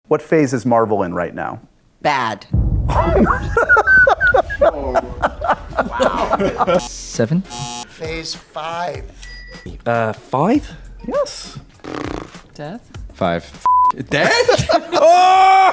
What phase is Marvel in right now? Bad. Wow. 7. Phase 5. 5? Yes. Death? 5. Death? Oh!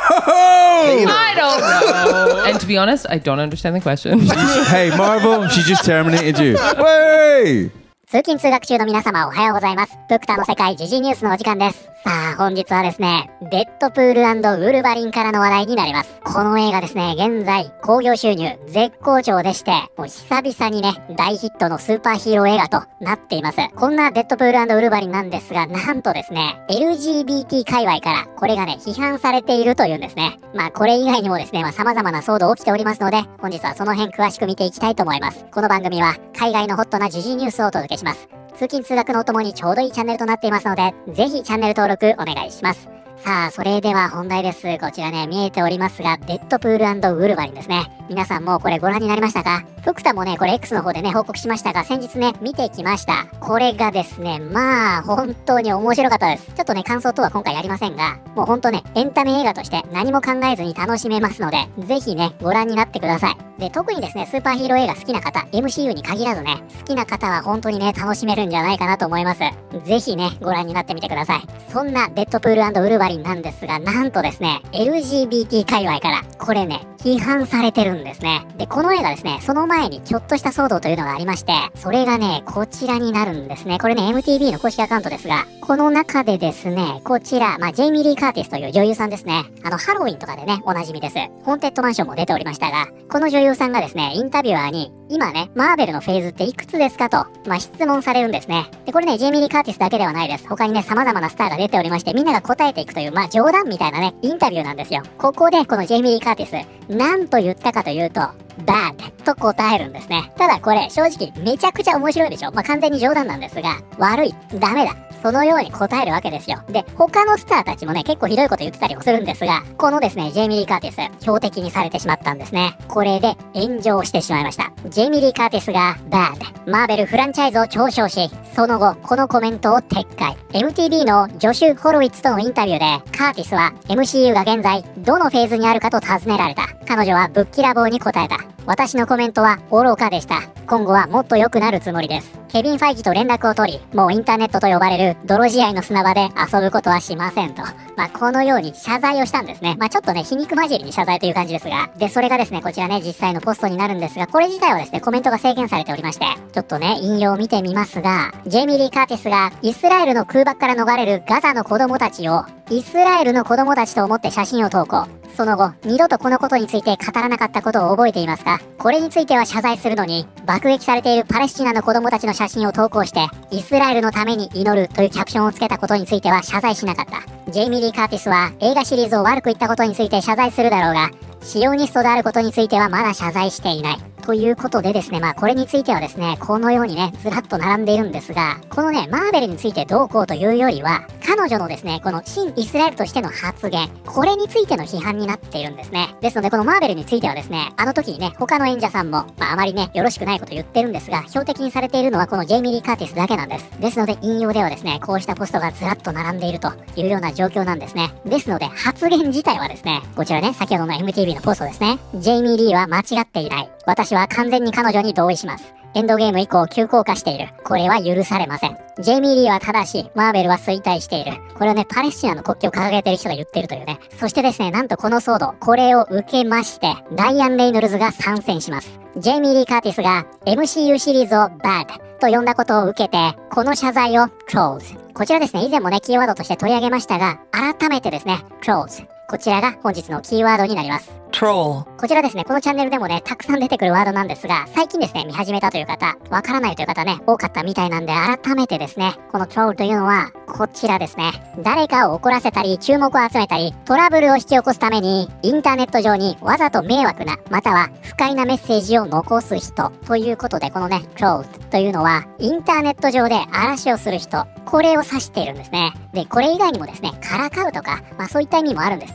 I don't know. And to be honest, I don't understand the question. Hey, Marvel, she just terminated you. Way! 通勤通学中の皆様おはようございます。ブクタの世界時事ニュースのお時間です。さあ本日はですね、デッドプール&ウルヴァリンからの話題になります。この映画ですね、現在興行収入絶好調でして、もう久々にね、大ヒットのスーパーヒーロー映画となっています。こんなデッドプール&ウルヴァリンなんですが、なんとですね、LGBT 界隈からこれがね、批判されているというんですね。まあこれ以外にもですね、様々な騒動起きておりますので、本日はその辺詳しく見ていきたいと思います。この番組は海外のホットな時事ニュースをお届けします。通勤通学のお供にちょうどいいチャンネルとなっていますので、ぜひチャンネル登録お願いします。さあ、それでは本題です。こちらね、見えておりますが、デッドプール&ウルヴァリンですね。皆さんもうこれご覧になりましたか？フクタもね、これ X の方でね、報告しましたが、先日ね、見てきました。これがですね、まあ、本当に面白かったです。ちょっとね、感想とは今回やりませんが、もうほんとね、エンタメ映画として何も考えずに楽しめますので、ぜひね、ご覧になってください。で、特にですね、スーパーヒーロー映画好きな方、MCU に限らずね、好きな方は本当にね、楽しめるんじゃないかなと思います。ぜひね、ご覧になってみてください。そんなデッドプール&ウルヴァリンなんですが、なんとですね、LGBT 界隈から、これね、批判されてるんですね。で、この映画ですね、その前にちょっとした騒動というのがありまして、それがね、こちらになるんですね。これね、MTV の公式アカウントですが、この中でですね、こちら、ジェイミー・リー・カーティスという女優さんですね。ハロウィンとかでね、おなじみです。ホーンテッドマンションも出ておりましたが、この女優さんがですね、インタビュアーに、今ね、マーベルのフェーズっていくつですかと、質問されるんですね。で、これね、ジェイミー・リー・カーティスだけではないです。他にね、様々なスターが出ておりまして、みんなが答えていくという、冗談みたいなね、インタビューなんですよ。ここで、このジェイミー・リー・カーティス、なんと言ったかというと、bad と答えるんですね。ただこれ、正直、めちゃくちゃ面白いでしょ。完全に冗談なんですが、悪い、ダメだ。そのように答えるわけですよ。で、他のスターたちもね、結構ひどいこと言ってたりもするんですが、このですね、ジェイミー・リー・カーティス、標的にされてしまったんですね。これで炎上してしまいました。ジェイミー・リー・カーティスが bad、マーベルフランチャイズを嘲笑し、その後、このコメントを撤回。MTV のジョシュ・ホロウィッツとのインタビューで、カーティスは MCU が現在、どのフェーズにあるかと尋ねられた。彼女はぶっきらぼうに答えた。私のコメントは愚かでした。今後はもっと良くなるつもりです。ケビン・ファイジと連絡を取り、もうインターネットと呼ばれる泥仕合の砂場で遊ぶことはしませんと。このように謝罪をしたんですね。ちょっとね、皮肉交じりに謝罪という感じですが。で、それがですね、こちらね、実際のポストになるんですが、これ自体はですね、コメントが制限されておりまして、ちょっとね、引用を見てみますが、ジェイミー・リー・カーティスが、イスラエルの空爆から逃れるガザの子供たちを、イスラエルの子供たちと思って写真を投稿。その後、二度とこのことについて語らなかったことを覚えていますか？これについては謝罪するのに、爆撃されているパレスチナの子供たちの写真を投稿して、イスラエルのために祈るというキャプションをつけたことについては謝罪しなかった。ジェイミー・リー・カーティスは映画シリーズを悪く言ったことについて謝罪するだろうが、シオニストであることについてはまだ謝罪していない。ということでですね、これについてはですね、このようにね、ずらっと並んでいるんですが、このね、マーベルについてどうこうというよりは、彼女のですね、この新イスラエルとしての発言、これについての批判になっているんですね。ですので、このマーベルについてはですね、あの時にね、他の演者さんも、あまりね、よろしくないこと言ってるんですが、標的にされているのはこのジェイミー・リー・カーティスだけなんです。ですので、引用ではですね、こうしたポストがずらっと並んでいるというような状況なんですね。ですので、発言自体はですね、こちらね、先ほどの MTV のポストですね、ジェイミー・リーは間違っていない。私は完全に彼女に同意します。エンドゲーム以降急降下している。これは許されません。ジェイミー・リーは正しい。マーベルは衰退している。これをね、パレスチナの国旗を掲げている人が言っているというね。そしてですね、なんとこの騒動、これを受けまして、ライアン・レイノルズが参戦します。ジェイミー・リー・カーティスが MCU シリーズを bad と呼んだことを受けて、この謝罪を close。こちらですね、以前もね、キーワードとして取り上げましたが、改めてですね、close。こちらが本日のキーワードになります。 Troll。 こちらですね、このチャンネルでもね、たくさん出てくるワードなんですが、最近ですね、見始めたという方、わからないという方ね、多かったみたいなんで、改めてですね、この troll というのは、こちらですね、誰かを怒らせたり、注目を集めたり、トラブルを引き起こすために、インターネット上にわざと迷惑な、または不快なメッセージを残す人、ということで、このね、troll というのは、インターネット上で嵐をする人、これを指しているんですね。で、これ以外にもですね、からかうとか、そういった意味もあるんですね。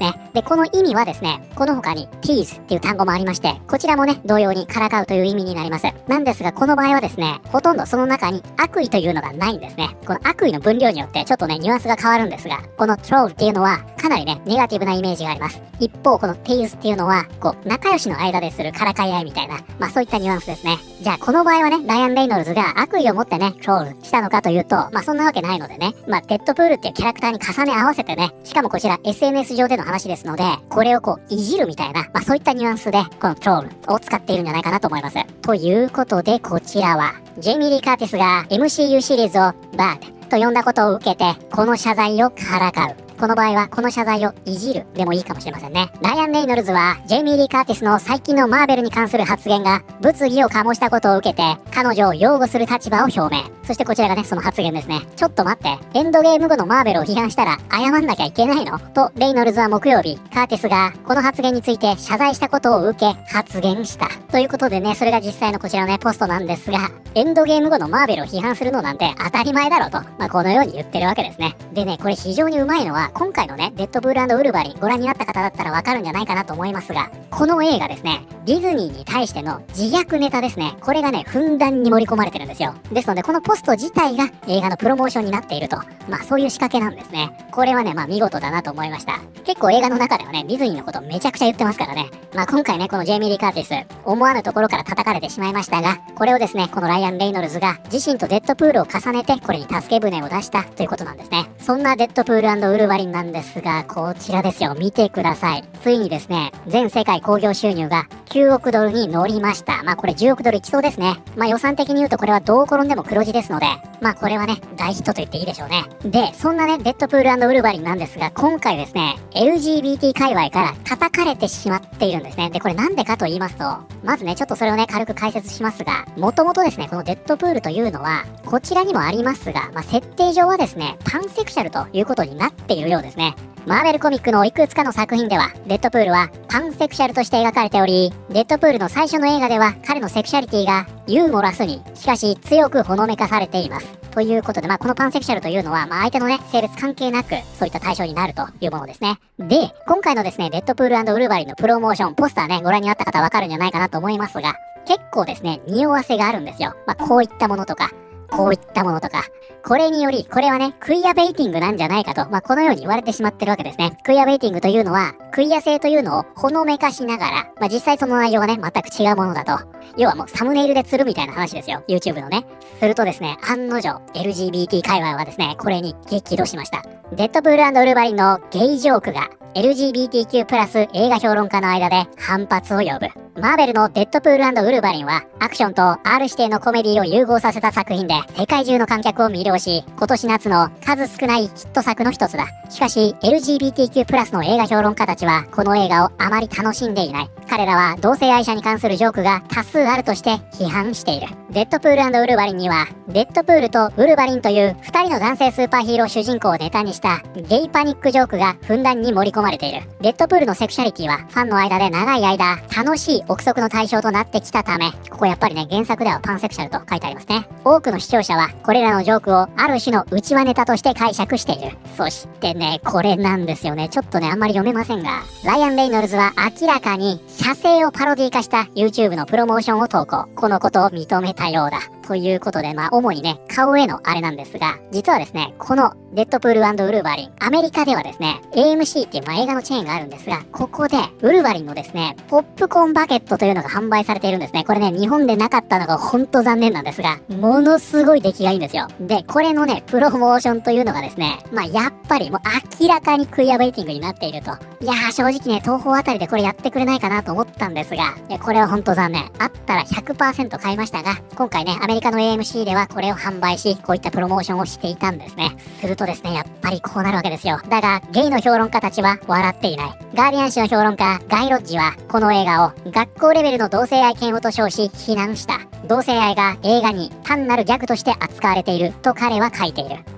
ね。で、この意味はですね、この他に tease っていう単語もありまして、こちらもね、同様にからかうという意味になります。なんですが、この場合はですね、ほとんどその中に悪意というのがないんですね。この悪意の分量によってちょっとね、ニュアンスが変わるんですが、この troll っていうのはかなりね、ネガティブなイメージがあります。一方、この tease っていうのは、こう、仲良しの間でするからかい合いみたいな、そういったニュアンスですね。じゃあ、この場合はね、ライアン・レイノルズが悪意を持ってね、トロールしたのかというと、そんなわけないのでね、デッドプールっていうキャラクターに重ね合わせてね、しかもこちら SNS 上での話ですので、これをこう、いじるみたいな、そういったニュアンスで、このトロールを使っているんじゃないかなと思います。ということで、こちらは、ジェイミー・リー・カーティスが MCU シリーズを BAD と呼んだことを受けて、この謝罪をからかう。この場合はこの謝罪をいじるでもいいかもしれませんね。ライアン・レイノルズはジェイミー・リー・カーティスの最近のマーベルに関する発言が物議を醸したことを受けて彼女を擁護する立場を表明。そしてこちらがね、その発言ですね。ちょっと待って、エンドゲーム後のマーベルを批判したら謝んなきゃいけないのとレイノルズは木曜日、カーティスがこの発言について謝罪したことを受け発言した。ということでね、それが実際のこちらのね、ポストなんですが、エンドゲーム後のマーベルを批判するのなんて当たり前だろうと、このように言ってるわけですね。でね、これ非常にうまいのは、今回のね、デッドプール&ウルヴァリンご覧になった方だったらわかるんじゃないかなと思いますが、この映画ですね、ディズニーに対しての自虐ネタですね、これがね、ふんだんに盛り込まれてるんですよ。ですので、このポスト自体が映画のプロモーションになっていると、そういう仕掛けなんですね。これはね、見事だなと思いました。結構映画の中ではね、ディズニーのことめちゃくちゃ言ってますからね。今回ね、このジェイミー・リー・カーティス、思わぬところから叩かれてしまいましたが、これをですね、このライアン・レイノルズが自身とデッドプールを重ねて、これに助け舟を出したということなんですね。そんなデッドプール&ウルヴァリンなんですが、こちらですよ、見てください。ついにですね、全世界興行収入が9億ドルに乗りました。これ10億ドルいきそうですね。予算的に言うとこれはどう転んでも黒字ですので、これはね、大ヒットと言っていいでしょうね。で、そんなね、デッドプール&ウルヴァリンなんですが、今回ですね、LGBT 界隈から叩かれてしまっているんですね。で、これなんでかと言いますと、まずね、ちょっとそれをね、軽く解説しますが、もともとですね、このデッドプールというのは、こちらにもありますが、設定上はですね、パンセクシャルということになっているようですね。マーベルコミックのいくつかの作品では、デッドプールはパンセクシャルとして描かれており、デッドプールの最初の映画では彼のセクシャリティがユーモラスに、しかし強くほのめかされています。ということで、このパンセクシャルというのは、相手のね、性別関係なく、そういった対象になるというものですね。で、今回のですね、デッドプール&ウルヴァリンのプロモーション、ポスターね、ご覧になった方わかるんじゃないかなと思いますが、結構ですね、匂わせがあるんですよ。こういったものとか、こういったものとか、これにより、これはね、クイアベイティングなんじゃないかと、このように言われてしまってるわけですね。クイアベイティングというのは、クイア性というのをほのめかしながら、実際その内容がね、全く違うものだと。要はもうサムネイルで釣るみたいな話ですよ。YouTube のね。するとですね、案の定、LGBT 界隈はですね、これに激怒しました。デッドプール&ウルヴァリンのゲイジョークが、LGBTQ+ 映画評論家の間で反発を呼ぶ。マーベルのデッドプール&ウルヴァリンはアクションと R 指定のコメディを融合させた作品で世界中の観客を魅了し、今年夏の数少ないヒット作の一つだ。しかし LGBTQ+ の映画評論家たちはこの映画をあまり楽しんでいない。彼らは同性愛者に関するジョークが多数あるとして批判している。デッドプール&ウルヴァリンにはデッドプールとウルヴァリンという2人の男性スーパーヒーロー主人公をネタにしたゲイパニックジョークがふんだんに盛り込まれている。デッドプールのセクシャリティはファンの間で長い間楽しい憶測の対象となってきたため、ここやっぱりね、原作ではパンセクシャルと書いてありますね。多くの視聴者はこれらのジョークをある種の内輪ネタとして解釈している。そしてね、これなんですよね。ちょっとね、あんまり読めませんが、ライアン・レイノルズは明らかに写生をパロディ化した YouTube のプロモーションを投稿。このことを認めたようだ。ということで、主にね、顔へのあれなんですが、実はですね、このデッドプール&ウルヴァリン、アメリカではですね、AMC っていう映画のチェーンがあるんですが、ここで、ウルヴァリンのですね、ポップコーンバケットというのが販売されているんですね。これね、日本でなかったのがほんと残念なんですが、ものすごい出来がいいんですよ。で、これのね、プロモーションというのがですね、やっぱりもう明らかにクイアベイティングになっていると。いやー、正直ね、東宝あたりでこれやってくれないかなと思ったんですが、これはほんと残念。あったら 100% 買いましたが、今回ね、アメリカの AMC ではこれを販売し、こういったプロモーションをしていたんですね。するとですね、やっぱりこうなるわけですよ。だが、ゲイの評論家たちは笑っていない。ガーディアン紙の評論家、ガイ・ロッジは、この映画を学校レベルの同性愛嫌悪と称し、非難した。同性愛が映画に単なるギャグとして扱われていると彼は書いている。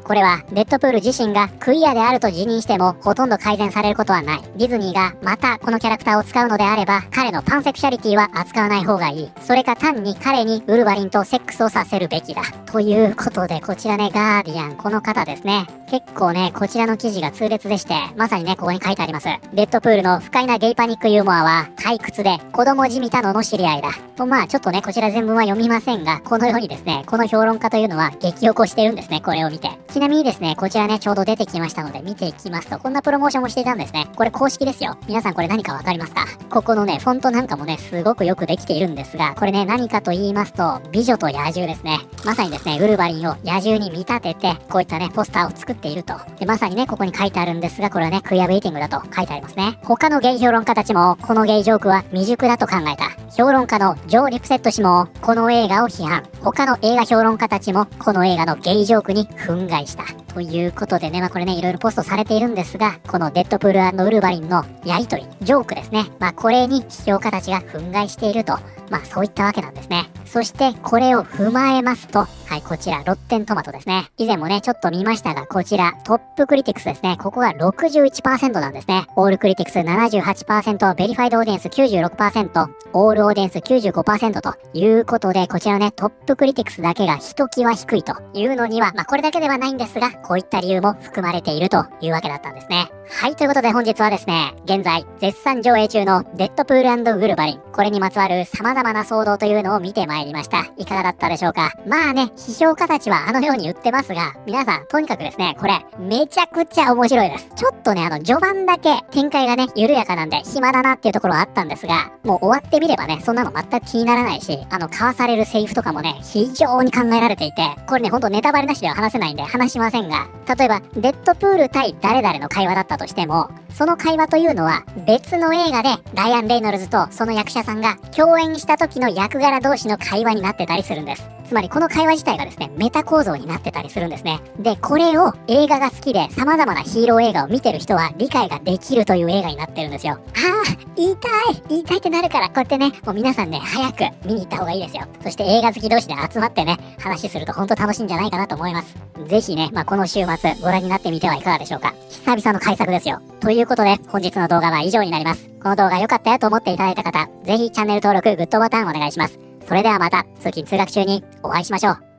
これはデッドプール自身がクイアであると自認してもほとんど改善されることはない。ディズニーがまたこのキャラクターを使うのであれば、彼のパンセクシャリティは扱わない方がいい。それか単に彼にウルヴァリンとセックスをさせるべきだ。ということで、こちらね、ガーディアン、この方ですね。結構ね、こちらの記事が痛烈でして、まさにね、ここに書いてあります。デッドプールの不快なゲイパニックユーモアは、退屈で子供じみたのの知り合いだ。と、まあちょっとね、こちら全文は読みませんが、このようにですね、この評論家というのは激起こしてるんですね、これを見て。ちなみにですね、こちらね、ちょうど出てきましたので、見ていきますと、こんなプロモーションもしていたんですね。これ公式ですよ。皆さんこれ何かわかりますか？ここのね、フォントなんかもね、すごくよくできているんですが、これね、何かと言いますと、美女と野獣ですね。まさにですね、ウルヴァリンを野獣に見立てて、こういったね、ポスターを作っていると。で、まさにね、ここに書いてあるんですが、これはね、クイアベイティングだと書いてありますね。他のゲイ評論家たちも、このゲイジョークは未熟だと考えた。評論家のジョー・リプセット氏も、この映画を批判。他の映画評論家たちも、この映画のゲイジョークに憤慨した。ということでね、まあこれね、いろいろポストされているんですが、このデッドプール&ウルヴァリンのやりとり、ジョークですね。まあこれに批評家たちが憤慨していると。まあそういったわけなんですね。そしてこれを踏まえますと、はい、こちら、ロッテントマトですね。以前もね、ちょっと見ましたが、こちら、トップクリティクスですね。ここが 61% なんですね。オールクリティクス 78%、ベリファイドオーディエンス 96%、オールオーディエンス 95% ということで、こちらね、トップクリティクスだけがひときわ低いというのには、まあこれだけではないんですが、こういった理由も含まれているというわけだったんですね。はい、ということで本日はですね、現在絶賛上映中のデッドプール&ウルヴァリン、これにまつわる様々な騒動というのを見てまいりました。いかがだったでしょうか？まあね、批評家たちはあのように言ってますが、皆さん、とにかくですね、これ、めちゃくちゃ面白いです。ちょっとね、序盤だけ展開がね、緩やかなんで、暇だなっていうところはあったんですが、もう終わってみればね、そんなの全く気にならないし、交わされるセリフとかもね、非常に考えられていて、これね、ほんとネタバレなしでは話せないんで話しませんが、例えば、デッドプール対誰々の会話だったとしても、その会話というのは別の映画でライアン・レイノルズとその役者さんが共演した時の役柄同士の会話になってたりするんです。つまりこの会話自体がですね、メタ構造になってたりするんですね。で、これを映画が好きで様々なヒーロー映画を見てる人は理解ができるという映画になってるんですよ。言いたいってなるから、こうやってね、もう皆さんね、早く見に行った方がいいですよ。そして映画好き同士で集まってね、話すると本当楽しいんじゃないかなと思います。ぜひね、まあこの週末ご覧になってみてはいかがでしょうか。久々の改作ですよ。ということで、本日の動画は以上になります。この動画良かったよと思っていただいた方、ぜひチャンネル登録、グッドボタンお願いします。それではまた通勤通学中にお会いしましょう。